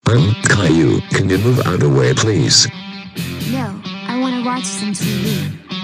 Caillou, can you move out of the way, please? No, I want to watch some TV.